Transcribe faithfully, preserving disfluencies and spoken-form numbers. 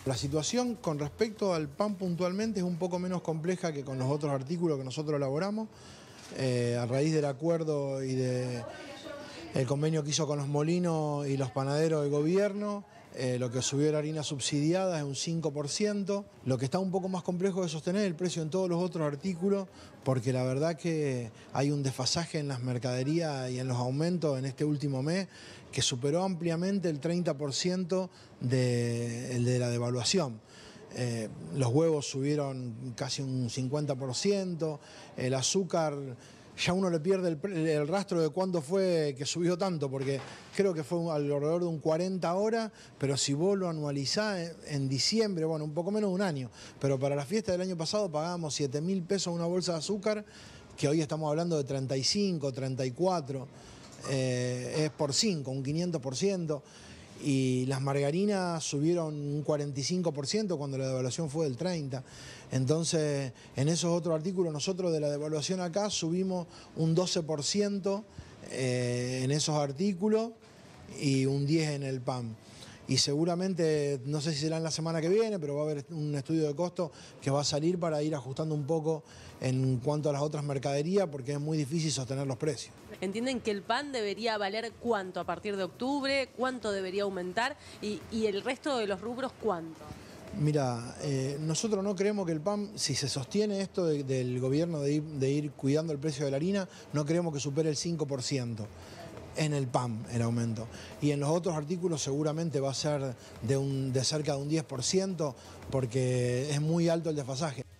La situación con respecto al pan puntualmente es un poco menos compleja que con los otros artículos que nosotros elaboramos, eh, a raíz del acuerdo y del convenio que hizo con los molinos y los panaderos del gobierno. Eh, lo que subió la harina subsidiada es un cinco por ciento. Lo que está un poco más complejo de sostener el precio en todos los otros artículos, porque la verdad que hay un desfasaje en las mercaderías y en los aumentos en este último mes que superó ampliamente el treinta por ciento de, el de la devaluación. Eh, los huevos subieron casi un cincuenta por ciento, el azúcar, ya uno le pierde el, el rastro de cuándo fue que subió tanto, porque creo que fue alrededor de un cuarenta horas, pero si vos lo anualizás en diciembre, bueno, un poco menos de un año, pero para la fiesta del año pasado pagábamos siete mil pesos una bolsa de azúcar, que hoy estamos hablando de treinta y cinco, treinta y cuatro, eh, es por cinco, un quinientos por ciento. Y las margarinas subieron un cuarenta y cinco por ciento cuando la devaluación fue del treinta por ciento. Entonces, en esos otros artículos, nosotros de la devaluación acá subimos un doce por ciento eh, en esos artículos y un diez por ciento en el pan. Y seguramente, no sé si será en la semana que viene, pero va a haber un estudio de costo que va a salir para ir ajustando un poco en cuanto a las otras mercaderías, porque es muy difícil sostener los precios. ¿Entienden que el pan debería valer cuánto a partir de octubre? ¿Cuánto debería aumentar? Y, y el resto de los rubros, ¿cuánto? Mira, eh, nosotros no creemos que el pan, si se sostiene esto de, del gobierno de ir, de ir cuidando el precio de la harina, no creemos que supere el cinco por ciento. En el pan el aumento, y en los otros artículos seguramente va a ser de, un, de cerca de un diez por ciento, porque es muy alto el desfasaje.